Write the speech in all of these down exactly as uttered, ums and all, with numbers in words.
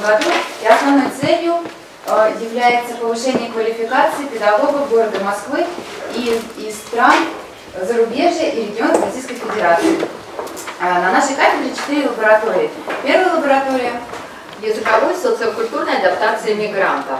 году, и основной целью является повышение квалификации педагогов города Москвы и из стран зарубежья и регионов Российской Федерации. На нашей кафедре четыре лаборатории. Первая лаборатория — языковой социокультурной адаптации мигрантов.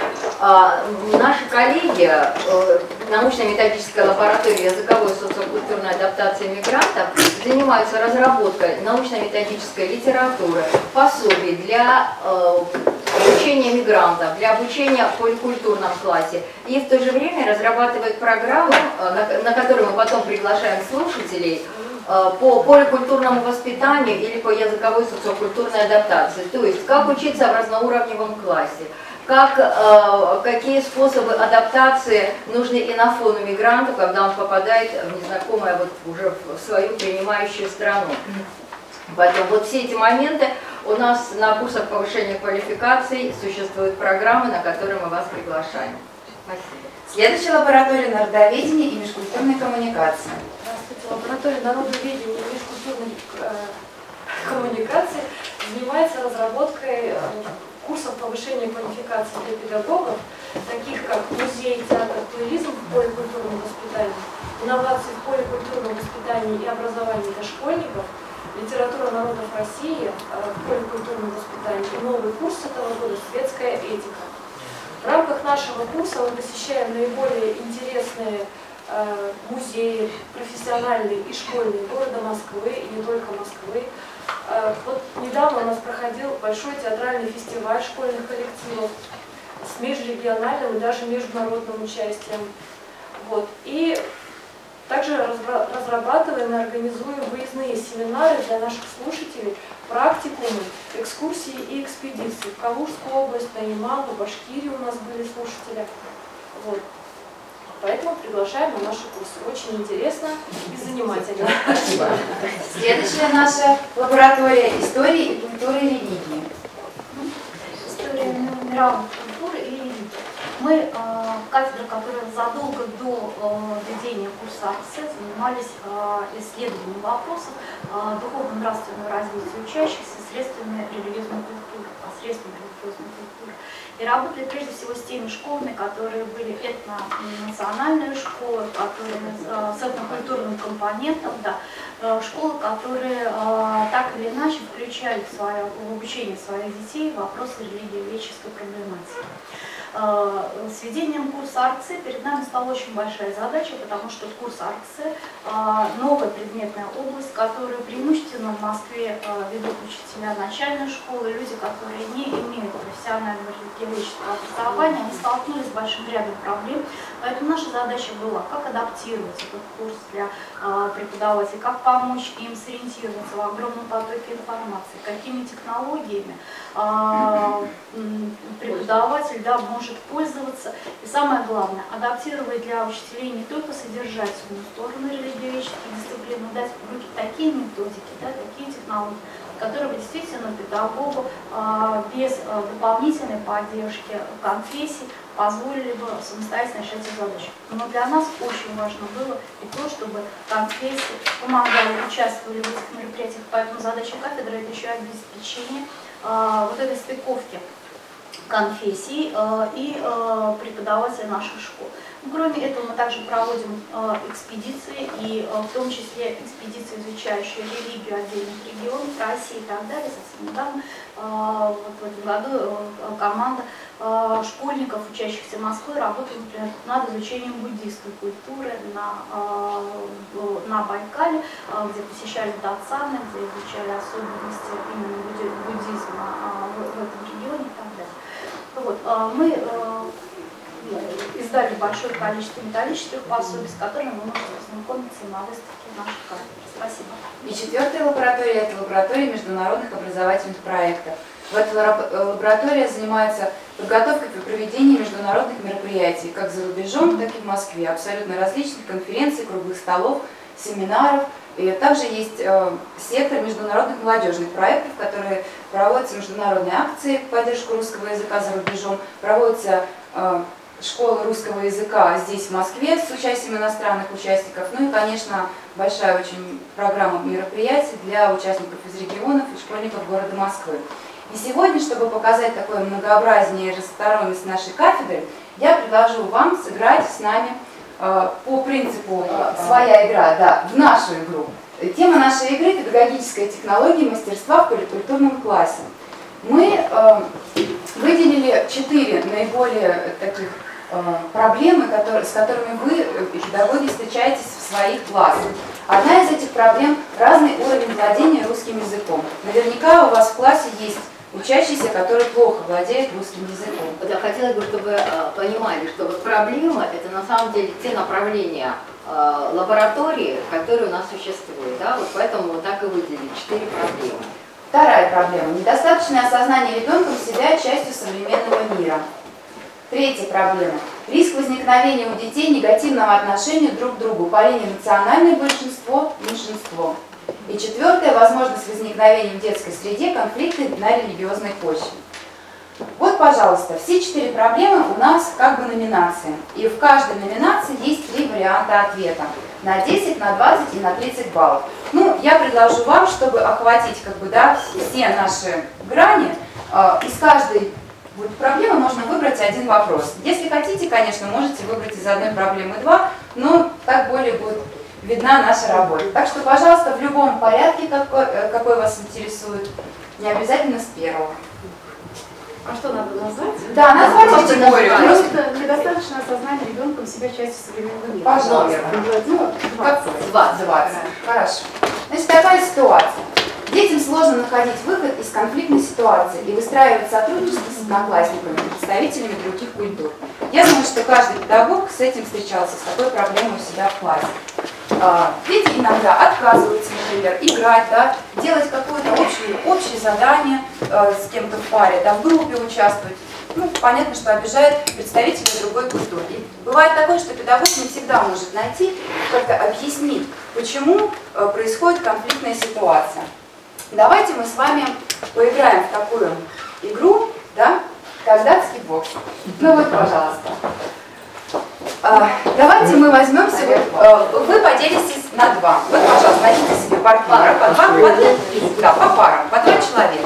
Наши коллеги, научно-методическая лаборатория языковой социокультурной адаптации мигрантов, занимаются разработкой научно-методической литературы, пособий для обучения мигрантов, для обучения в поликультурном классе. И в то же время разрабатывают программы, на которые мы потом приглашаем слушателей, по поликультурному воспитанию или по языковой социокультурной адаптации. То есть, как учиться в разноуровневом классе, как, э, какие способы адаптации нужны и на фону мигранта, когда он попадает в незнакомое, вот, уже в свою принимающую страну. Поэтому вот все эти моменты у нас на курсах повышения квалификации существуют программы, на которые мы вас приглашаем. Спасибо. Следующая лаборатория — народоведение и межкультурная коммуникация. Здравствуйте. Лаборатория народоведения и межкультурной коммуникации занимается разработкой курсов повышения квалификации для педагогов, таких как музей, театр, туризм в поликультурном воспитании, инновации в поликультурном воспитании и образовании для школьников, литература народов России в поликультурном воспитании и новый курс этого года «Светская этика». В рамках нашего курса мы посещаем наиболее интересные э, музеи, профессиональные и школьные города Москвы, и не только Москвы. Э, вот недавно у нас проходил большой театральный фестиваль школьных коллективов с межрегиональным и даже международным участием. Вот. И также разрабатываем и организуем выездные семинары для наших слушателей, практикумы, экскурсии и экспедиции. В Калужскую область, на Ямал, в Башкирию у нас были слушатели. Вот. Поэтому приглашаем на наши курсы. Очень интересно и занимательно. Спасибо. Следующая наша лаборатория — истории и культуры и религии. История мировой культуры и религии. Мы, э, кафедра, которая задолго до э, введения курса АКСЭ занимались э, исследованием вопросов э, духовно-нравственного развития учащихся средствами религиозной культуры, посредством религиозной культуры. И работали прежде всего с теми школами, которые были этнонациональные школы, которые э, с этнокультурным компонентом, да, э, школы, которые э, так или иначе включали в, свое, в обучение своих детей вопросы религиоведческой проблематики. С введением курса АРКСЭ перед нами стала очень большая задача, потому что курс АРКСЭ – новая предметная область, которую преимущественно в Москве ведут учителя начальной школы, люди, которые не имеют профессионального религиоведческого образования, они столкнулись с большим рядом проблем. Поэтому наша задача была, как адаптировать этот курс для преподавателей, как помочь им сориентироваться в огромном потоке информации, какими технологиями преподаватель, да, может пользоваться. И самое главное, адаптировать для учителей не только содержательную сторону религиоведческих дисциплин, но дать в руки такие методики, да, такие технологии, которые бы действительно педагогу э, без э, дополнительной поддержки конфессий позволили бы самостоятельно решать эти задачи. Но для нас очень важно было и то, чтобы конфессии помогали, участвовали в этих мероприятиях. Поэтому задача кафедры — это еще обеспечение э, вот этой стыковки конфессий э, и э, преподавателей наших школ. Ну, кроме этого, мы также проводим э, экспедиции, и э, в том числе экспедиции, изучающие религию отдельных регионов России и так далее. Совсем недавно, э, вот в этом году, э, команда э, школьников, учащихся Москвы, работала, например, над изучением буддийской культуры на, э, на Байкале, э, где посещали датсаны, где изучали особенности именно буддизма э, в, в этом регионе и так далее. Вот, э, мы э, издали большое количество методических пособий, с которыми вы можете познакомиться на выставке нашей кафедры. Спасибо. И четвертая лаборатория — это лаборатория международных образовательных проектов. В этой лаборатории занимается подготовкой к проведению международных мероприятий, как за рубежом, так и в Москве, абсолютно различных конференций, круглых столов, семинаров. И также есть э, сектор международных молодежных проектов, которые проводятся международные акции в поддержку русского языка за рубежом, проводятся э, школы русского языка здесь, в Москве, с участием иностранных участников. Ну и, конечно, большая очень программа мероприятий для участников из регионов и школьников города Москвы. И сегодня, чтобы показать такое многообразие и разносторонность нашей кафедры, я предложу вам сыграть с нами э, по принципу э, «своя игра», да, в нашу игру. Тема нашей игры – педагогическая технология мастерства в поликультурном классе. Мы э, выделили четыре наиболее таких э, проблемы, которые, с которыми вы, педагоги, встречаетесь в своих классах. Одна из этих проблем – разный уровень владения русским языком. Наверняка у вас в классе есть учащиеся, которые плохо владеют русским языком. Вот я хотела бы, чтобы вы э, понимали, что вот проблема – это на самом деле те направления э, лаборатории, которые у нас существуют. Да? Вот поэтому вот так и выделили четыре проблемы. Вторая проблема – недостаточное осознание ребенком себя частью современного мира. Третья проблема – риск возникновения у детей негативного отношения друг к другу по линии национальное большинство – меньшинство. И четвертая – возможность возникновения в детской среде конфликта на религиозной почве. Вот, пожалуйста, все четыре проблемы у нас как бы номинации. И в каждой номинации есть три варианта ответа. На десять, на двадцать и на тридцать баллов. Ну, я предложу вам, чтобы охватить как бы, да, все наши грани, э, из каждой вот, проблемы можно выбрать один вопрос. Если хотите, конечно, можете выбрать из одной проблемы два, но так более будет видна наша работа. Так что, пожалуйста, в любом порядке, какой, какой вас интересует, не обязательно с первого. А что надо назвать? Да, назвать категорию. Просто недостаточно осознания ребенком себя частью современного мира. Пожалуйста. Ну, двадцать. двадцать. Хорошо. Значит, такая ситуация. Детям сложно находить выход из конфликтной ситуации и выстраивать сотрудничество с одноклассниками, представителями других культур. Я думаю, что каждый педагог с этим встречался, с такой проблемой у себя в классе. Дети иногда отказываются, например, играть, да, делать какое-то общее, общее задание э, с кем-то в паре, да, в группе участвовать. Ну, понятно, что обижает представителей другой культуры. И бывает такое, что педагог не всегда может найти, как-то объяснить, почему э, происходит конфликтная ситуация. Давайте мы с вами поиграем в такую игру, да, как датский бокс. Ну вот, пожалуйста. А, давайте мы возьмемся, вот, вы поделитесь на два. Вот, пожалуйста, найдите себе партнера, по два, по, да, по парам, по два человека.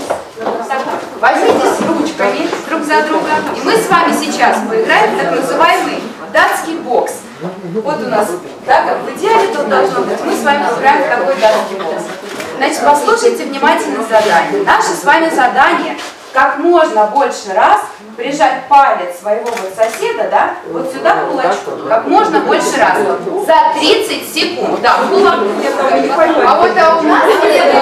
Возьмитесь ручками друг за друга, и мы с вами сейчас поиграем в так называемый датский бокс. Вот у нас, да, как в идеале тут должно быть, мы с вами поиграем в такой датский бокс. Значит, послушайте внимательно задание. Наше с вами задание как можно больше раз прижать палец своего вот соседа, да, вот сюда к кулачку, как можно больше раз, за тридцать секунд, да, кулак. А вот а у нас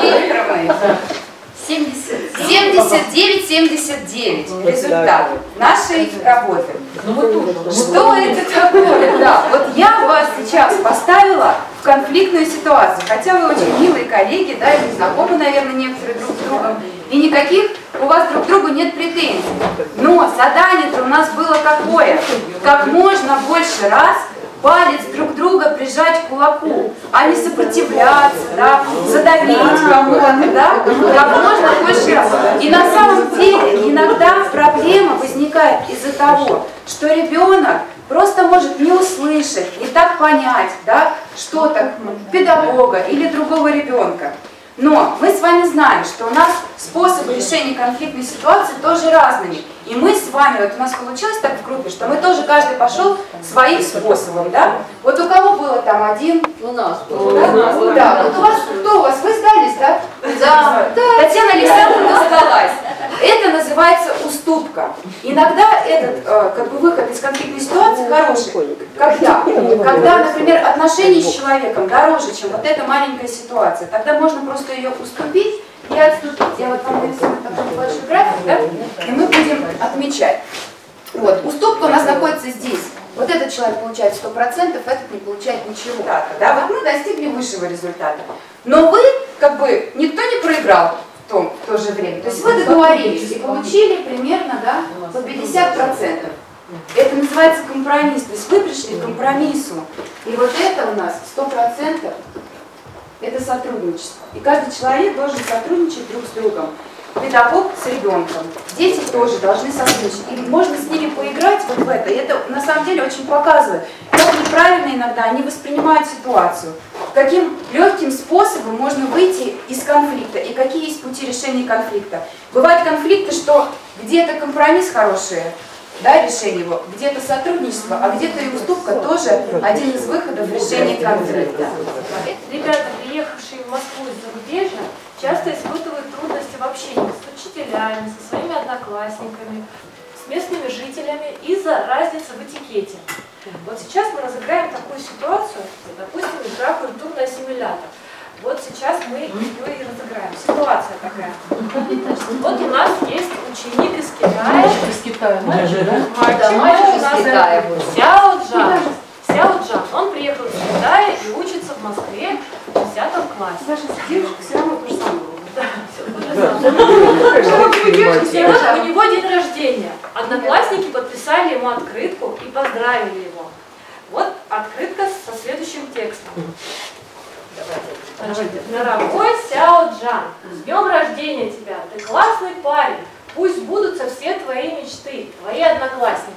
семьдесят девять семьдесят девять результат нашей работы. Что это такое? Да, вот я вас сейчас поставила в конфликтную ситуацию, хотя вы очень милые коллеги, да, и знакомы, наверное, некоторые друг с другом, и никаких у вас друг к другу нет претензий. Но задание-то у нас было какое? Как можно больше раз палец друг друга прижать к кулаку, а не сопротивляться, да, задавить кого-то, да, как можно больше раз. И на самом деле иногда проблема возникает из-за того, что ребенок просто может не услышать, не так понять, да, что-то педагога или другого ребенка. Но мы с вами знаем, что у нас способы решения конфликтной ситуации тоже разными. И мы с вами, вот у нас получилось так в группе, что мы тоже каждый пошел своим способом, да? Вот у кого было там один? У нас. Да, да. Да. Вот у вас, кто у вас? Вы сдались, да? Да. Да. Татьяна Александровна сдалась. Это называется уступка. Иногда этот э, как бы выход из конфликтной ситуации хороший. Когда? Когда, например, отношения с человеком дороже, чем вот эта маленькая ситуация. Тогда можно просто ее уступить и отступить. Я вот вам нарисую такой большой график, да? И мы будем отмечать. Вот, уступка у нас находится здесь. Вот этот человек получает сто процентов, этот не получает ничего. Да, вот мы достигли высшего результата. Но вы, как бы, никто не проиграл в, том, в то же время. То есть вы договорились и получили примерно, да, по пятьдесят процентов. Это называется компромисс. То есть вы пришли к компромиссу. И вот это у нас сто процентов. Это сотрудничество. И каждый человек должен сотрудничать друг с другом. Педагог с ребенком. Дети тоже должны сотрудничать. И можно с ними поиграть вот в это. И это на самом деле очень показывает, как неправильно иногда они воспринимают ситуацию. каким легким способом можно выйти из конфликта и какие есть пути решения конфликта. Бывают конфликты, что где-то компромисс хороший, да, решение его, где-то сотрудничество, а где-то и уступка тоже один из выходов решения конфликта. Ребята, приехавшие в Москву из зарубежья, часто испытывают трудности в общении с учителями, со своими одноклассниками, с местными жителями из-за разницы в этикете. Вот сейчас мы разыграем такую ситуацию, допустим, игра «Культурный ассимилятор». Вот сейчас мы ее и разыграем. Ситуация такая. Вот у нас есть ученик из Китая. Из Китая. Мальчик, да? Мальчик, мальчик у нас из Китая. Сяо Джан. Сяо Джан. Он приехал из Китая и учится в Москве в десятом классе. Ваша девушка все равно то же самое. И вот у него день рождения. Одноклассники подписали ему открытку и поздравили его. Вот открытка со следующим текстом. Значит, дорогой Сяо Джан, с днем рождения тебя, ты классный парень, пусть сбудутся все твои мечты, твои одноклассники.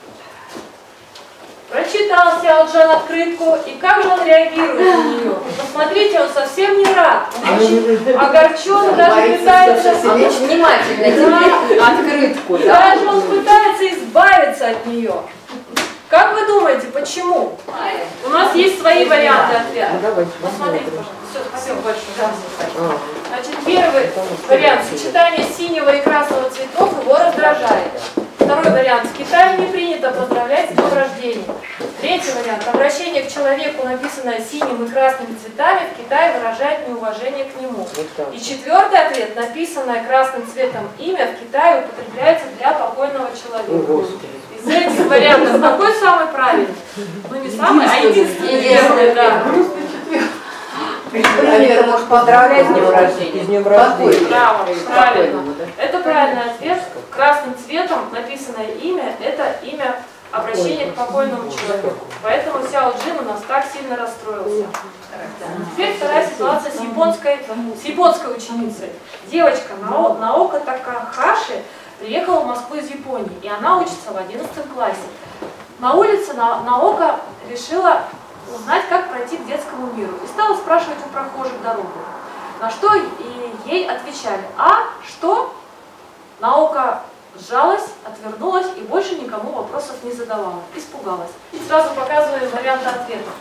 Прочитал Сяо Джан открытку, и как же он реагирует на нее? Посмотрите, он совсем не рад, он очень огорчен, даже пытается... Он очень внимательно читает открытку. Даже он пытается избавиться от нее. Как вы думаете, почему? У нас есть свои варианты ответа. Посмотрите, пожалуйста. Все, спасибо большое. Значит, первый вариант. Сочетание синего и красного цветов его раздражает. Второй вариант. В Китае не принято поздравлять с днем рождения. Третий вариант. Обращение к человеку, написанное синим и красными цветами, в Китае выражает неуважение к нему. И четвертый ответ. Написанное красным цветом имя в Китае употребляется для покойного человека. Из этих вариантов какой самый правильный? Ну не самый, а единственный верный, да. Это может поздравлять с днем рождения. С днем рождения. Браво, правильно. Это правильный ответ. Красным цветом написанное имя – это имя обращения к покойному человеку. Поэтому Сяо Джин у нас так сильно расстроился. Теперь вторая ситуация с японской, с японской ученицей. Девочка Наока Такахаши приехала в Москву из Японии, и она учится в одиннадцатом классе. На улице Наока решила узнать, как пройти к детскому миру, и стала спрашивать у прохожих дорогу. На что и ей отвечали: «А что?» Наока сжалась, отвернулась и больше никому вопросов не задавала. Испугалась. Сразу показываем варианты ответов.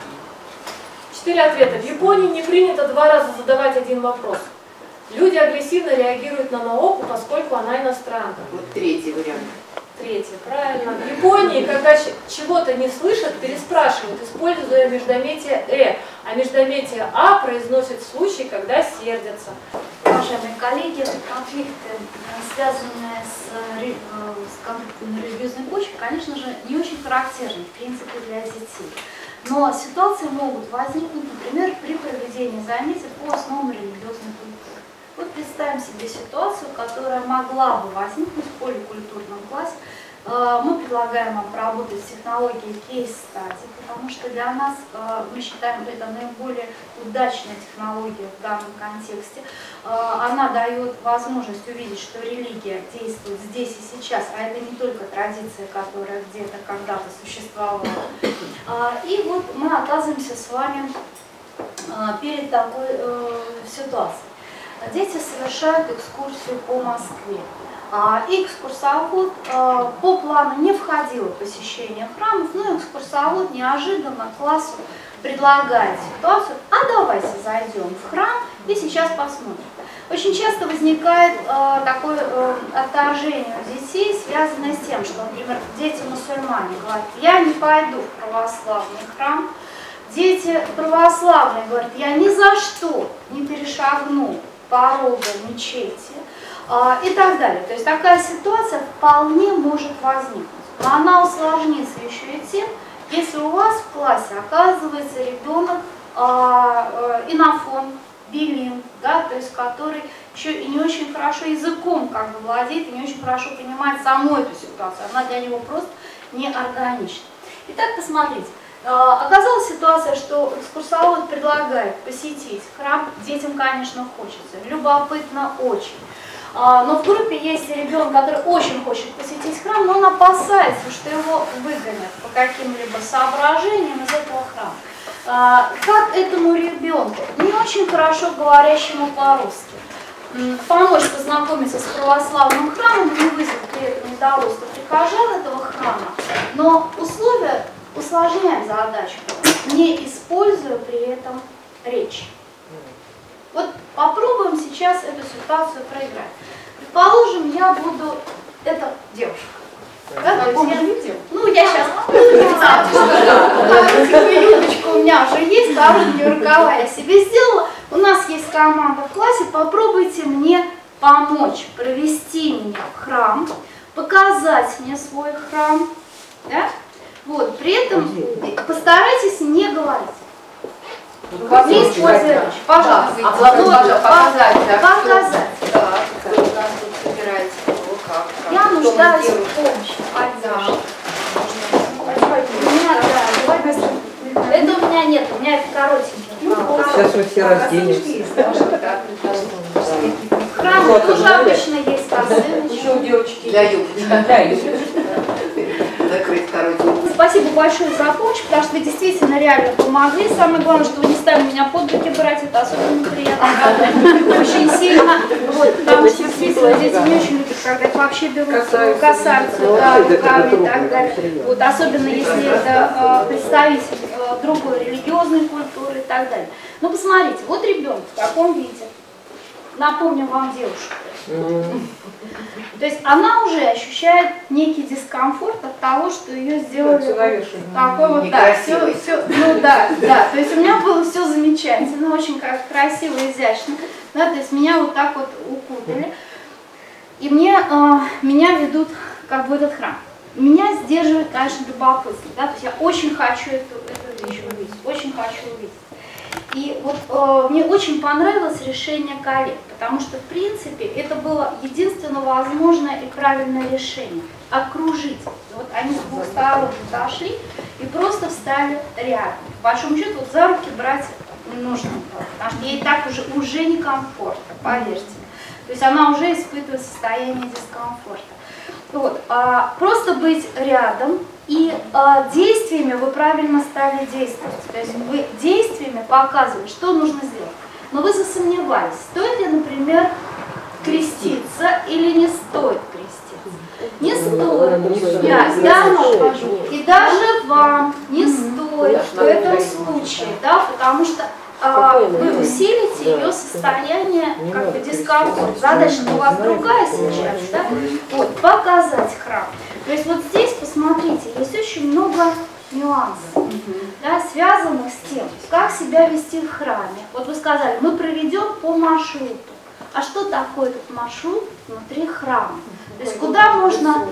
Четыре ответа. В Японии не принято два раза задавать один вопрос. Люди агрессивно реагируют на Наоку, поскольку она иностранка. Вот третий вариант. Третье, правильно. В Японии, когда чего-то не слышат, переспрашивают, используя междометие «э», а междометие «а» произносят в случае, когда сердятся. Уважаемые коллеги, конфликты, связанные с, с конфликтом на религиозной почве, конечно же, не очень характерны, в принципе, для детей. Но ситуации могут возникнуть, например, при проведении занятий по основам религиозной культуры. Вот представим себе ситуацию, которая могла бы возникнуть в поликультурном классе. Мы предлагаем вам поработать с технологией кейс-стади, потому что для нас, мы считаем, это наиболее удачная технология в данном контексте. Она дает возможность увидеть, что религия действует здесь и сейчас, а это не только традиция, которая где-то когда-то существовала. И вот мы оказываемся с вами перед такой ситуацией. Дети совершают экскурсию по Москве. И экскурсовод по плану не входило посещение храмов, но экскурсовод неожиданно классу предлагает ситуацию: а давайте зайдем в храм и сейчас посмотрим. Очень часто возникает э, такое э, отторжение у детей, связанное с тем, что, например, дети-мусульмане говорят: я не пойду в православный храм. Дети православные говорят: я ни за что не перешагну порога мечети. И так далее. То есть такая ситуация вполне может возникнуть. Но она усложнится еще и тем, если у вас в классе оказывается ребенок э, инофон, билингв, да, то есть который еще и не очень хорошо языком как бы владеет, и не очень хорошо понимает саму эту ситуацию. Она для него просто неорганична. Итак, посмотрите. Оказалась ситуация, что экскурсовод предлагает посетить храм. Детям, конечно, хочется, любопытно очень. Но в группе есть ребенок, который очень хочет посетить храм, но он опасается, что его выгонят по каким-либо соображениям из этого храма. А, как этому ребенку, не очень хорошо говорящему по-русски, м, помочь познакомиться с православным храмом, не вызвать при этом недовольство прихожан этого храма, но условия усложняем задачу, не используя при этом речь. Вот попробуем сейчас эту ситуацию проиграть. Предположим, я буду, это девушка. Да, то есть я, ну, я сейчас юбочку у меня уже есть, коротенькие рукава я себе сделала. У нас есть команда в классе, попробуйте мне помочь, провести меня в храм, показать мне свой храм, да? Вот, при этом постарайтесь не говорить. Не используя речь, пожалуйста. А показать, показать, да? Показать. Да, кто у нас тут собирается, ну, как, как, Я кто мы нуждаюсь делаем? в помощи, поддержке. Да. У меня, да, это у меня нет, у меня это коротенький. Сейчас мы все разделимся. В храме тоже обычно есть косыночки. Еще у девочки. Для юбки. Да, юбки. Закрыть коротенько. Спасибо большое за помощь, потому что вы действительно реально помогли. Самое главное, что вы не стали меня под руки брать, это особенно приятно. Очень сильно. Вот, потому что действительно дети не очень любят, когда их вообще берут, касаются, да, руками и так далее. Вот, особенно если это э, представитель э, другой религиозной культуры и так далее. Ну, посмотрите, вот ребенок в таком виде. Напомню вам девушку. То есть она уже ощущает некий дискомфорт от того, что ее сделали такой вот, да, все, все, ну да, да, то есть у меня было все замечательно, очень как красиво, изящно, да, то есть меня вот так вот укутали, и мне, э, меня ведут как бы в этот храм. Меня сдерживает, конечно, любопытство, да, то есть я очень хочу эту, эту вещь увидеть, очень хочу увидеть. И вот э, мне очень понравилось решение коллег, потому что, в принципе, это было единственно возможное и правильное решение – окружить. Вот они с двух сторон подошли и просто встали рядом. По большому счету, вот за руки брать не нужно было, потому что ей так уже, уже некомфортно, поверьте. То есть она уже испытывает состояние дискомфорта. Вот, а, просто быть рядом. И э, действиями вы правильно стали действовать. То есть вы действиями показывали, что нужно сделать. Но вы засомневались, стоит ли, например, креститься или не стоит креститься. Не стоит. Я, я вам скажу. И даже вам не стоит в этом случае, да, потому что э, вы усилите ее состояние как бы дискомфорта. Задача у вас другая сейчас, да? Вот, показать храм. То есть вот здесь, посмотрите, есть очень много нюансов, да, связанных с тем, как себя вести в храме. Вот вы сказали, мы проведем по маршруту. А что такое этот маршрут внутри храма? То есть куда можно...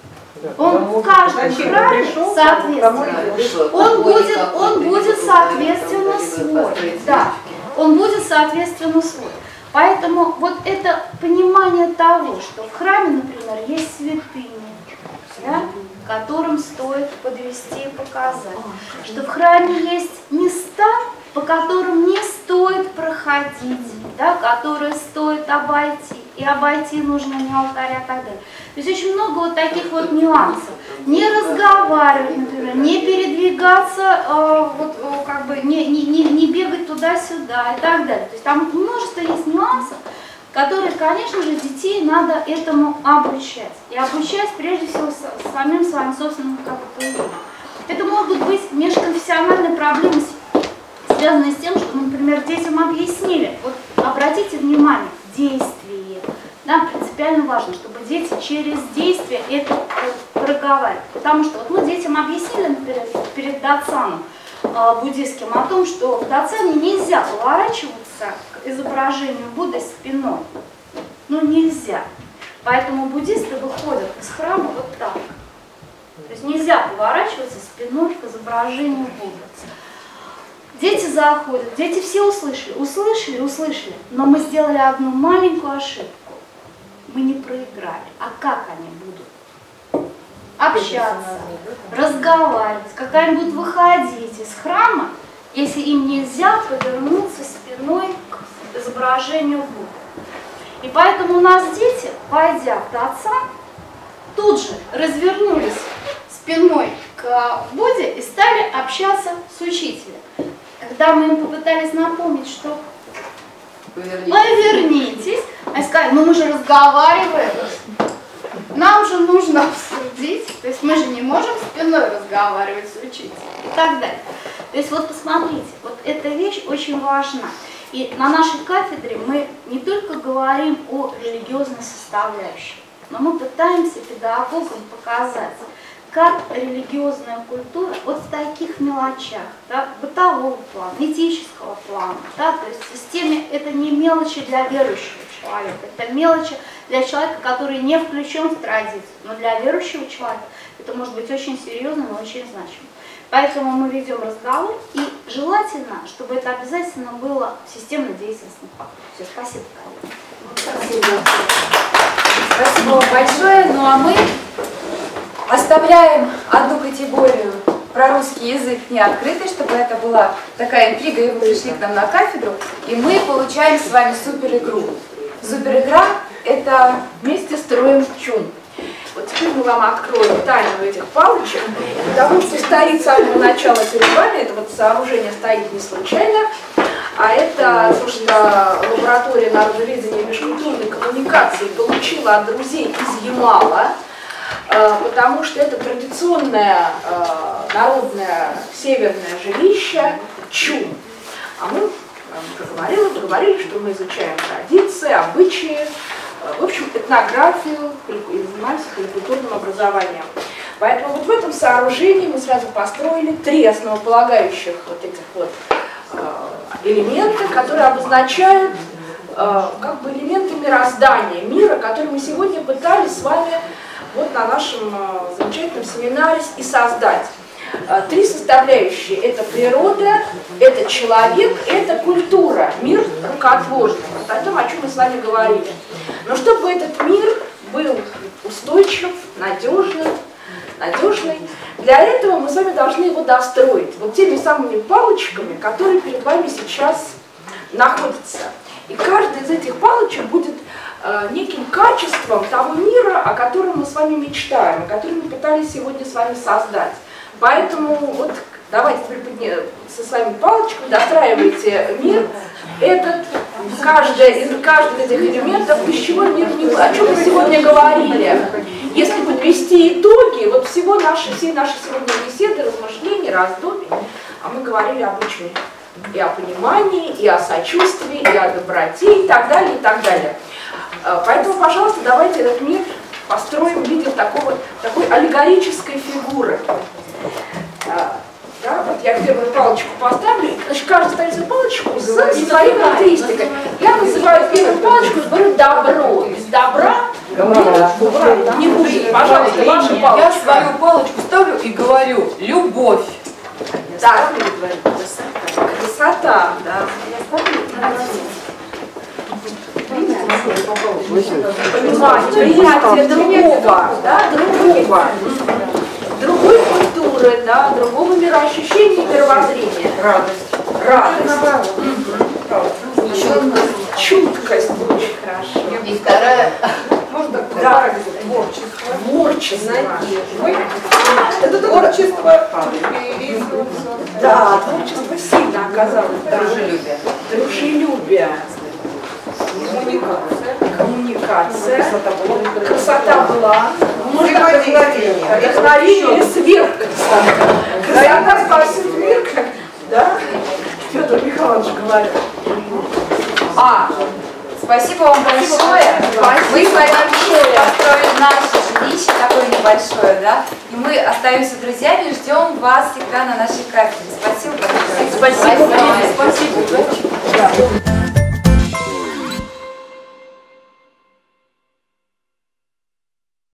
Он в каждом храме, соответственно, он будет, он будет соответственно свой. Да, он будет соответственно свой. Поэтому вот это понимание того, что в храме, например, есть святыни, да, которым стоит подвести и показать, что в храме есть места, по которым не стоит проходить, да, которые стоит обойти, и обойти нужно не алтаря и так далее. То есть очень много вот таких вот нюансов. Не разговаривать, например, не передвигаться, э, вот, э, как бы, не, не, не, не бегать туда-сюда и так далее. То есть там множество есть нюансов, которые, конечно же, детей надо этому обучать. И обучать прежде всего с, самим своим собственным как бы, поведением. Это могут быть межконфессиональные проблемы, связанные с тем, что, например, детям объяснили. Вот обратите внимание, действие. Да, принципиально важно, чтобы дети через действие это проговаривали. Потому что вот мы детям объяснили, например, перед дацаном э, буддийским о том, что в дацане нельзя поворачиваться к изображению Будды спиной. Ну нельзя. Поэтому буддисты выходят из храма вот так. То есть нельзя поворачиваться спиной к изображению Будды. Дети заходят, дети все услышали, услышали, услышали, но мы сделали одну маленькую ошибку. Мы не проиграли. А как они будут общаться, разговаривать, как они будут выходить из храма, если им нельзя повернуться спиной к изображению Будды? И поэтому у нас дети, войдя в дацан, тут же развернулись спиной к Будде и стали общаться с учителем. когда мы им попытались напомнить, что Повернитесь. повернитесь, они сказали, ну мы же разговариваем, нам же нужно обсудить, то есть мы же не можем спиной разговаривать с учителем и так далее. То есть вот посмотрите, вот эта вещь очень важна. И на нашей кафедре мы не только говорим о религиозной составляющей, но мы пытаемся педагогам показать, как религиозная культура вот в таких мелочах, да, бытового плана, этического плана, да, то есть в системе это не мелочи для верующего человека, это мелочи для человека, который не включен в традицию, но для верующего человека это может быть очень серьезным и очень значимым. Поэтому мы ведем разговор, и желательно, чтобы это обязательно было в системно-деятельностном подходе. Все, спасибо, коллеги. Спасибо. Спасибо вам большое. Ну а мы оставляем одну категорию про русский язык не открытой, чтобы это была такая интрига, и вы пришли к нам на кафедру, и мы получаем с вами суперигру. Суперигра – это вместе строим чум. Вот теперь мы вам откроем тайну этих палочек. Потому что стоит с самого начала перед вами, это вот сооружение стоит не случайно, а это то, что лаборатория народоведения и межкультурной коммуникации получила от друзей из Ямала, потому что это традиционное народное северное жилище чум. А мы, как говорила, говорили, что мы изучаем традиции, обычаи, в общем, этнографию, и занимаемся поликультурным образованием. Поэтому вот в этом сооружении мы сразу построили три основополагающих вот этих вот элемента, которые обозначают как бы элементы мироздания, мира, который мы сегодня пытались с вами вот на нашем замечательном семинаре и создать. Три составляющие – это природа, это человек, это культура, мир рукотворный. Вот о том, о чем мы с вами говорили. Но чтобы этот мир был устойчив, надежный, надежный, для этого мы с вами должны его достроить вот теми самыми палочками, которые перед вами сейчас находятся. И каждая из этих палочек будет э, неким качеством того мира, о котором мы с вами мечтаем, который мы пытались сегодня с вами создать. Поэтому вот давайте теперь со своими палочками достраивайте мир. Этот, каждая из каждых этих элементов, из чего мир не был. О чем мы сегодня говорили? Если подвести итоги, вот всего нашей, всей нашей сегодня беседы, размышлений, раздумий, а мы говорили об очень и о понимании, и о сочувствии, и о доброте, и так далее, и так далее. Поэтому, пожалуйста, давайте этот мир построим в виде такого, такой аллегорической фигуры. Да, вот я первую палочку поставлю, значит, каждый ставит свою палочку с своей характеристикой. Я называю первую палочку, говорю добро. Без добра не будет. Пожалуйста, ваша палочка. Я свою палочку ставлю и говорю любовь. Так, красота, да. Понимаете, принятие другого, да, другого. Другой культуры, да, другого мироощущения и мировоззрения. Радость. Радость. Угу. Чуткость. Очень хорошо. И вторая. Можно Да. творчество. Творчество. Это творчество. Да, творчество сильно оказалось. Да. Дружелюбие. Дружелюбие. Коммуникация. Коммуникация. Красота была. Можно вдохновение. Вдохновение сверх красота. Красота спасет мир. Да? Петр Михайлович говорит. А, спасибо вам большое. Мы с вами построили наше жилище такое небольшое, да? И мы остаемся друзьями, ждем вас всегда на нашей кафедре. Спасибо большое. Спасибо. Спасибо. Спасибо.